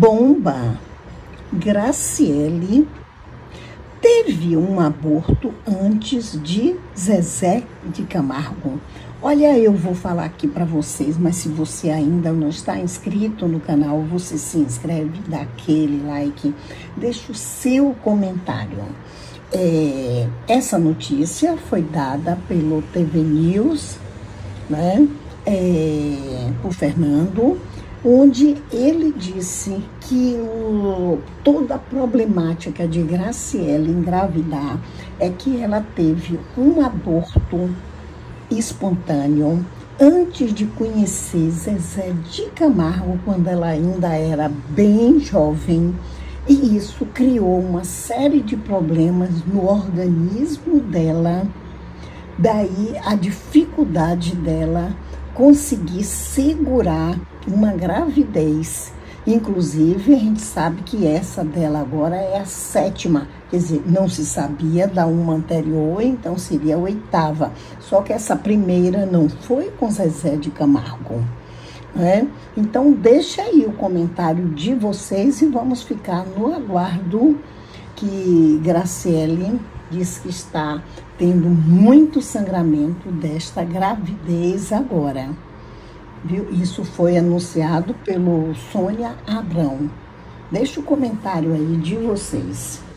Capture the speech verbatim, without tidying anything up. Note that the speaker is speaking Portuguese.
bomba. Graciele teve um aborto antes de Zezé de Camargo. Olha, eu vou falar aqui para vocês, mas se você ainda não está inscrito no canal, você se inscreve, dá aquele like, deixa o seu comentário. É, essa notícia foi dada pelo T V News, né, é, por Fernando, onde ele disse que o, toda a problemática de Graciele engravidar é que ela teve um aborto espontâneo antes de conhecer Zezé de Camargo, quando ela ainda era bem jovem, e isso criou uma série de problemas no organismo dela, daí a dificuldade dela conseguir segurar uma gravidez. Inclusive, a gente sabe que essa dela agora é a sétima, quer dizer, não se sabia da uma anterior, então seria a oitava. Só que essa primeira não foi com Zezé de Camargo, né? Então, deixa aí o comentário de vocês e vamos ficar no aguardo, que Graciele diz que está tendo muito sangramento desta gravidez agora. Viu? Isso foi anunciado pelo Sônia Abrão. Deixa o comentário aí de vocês.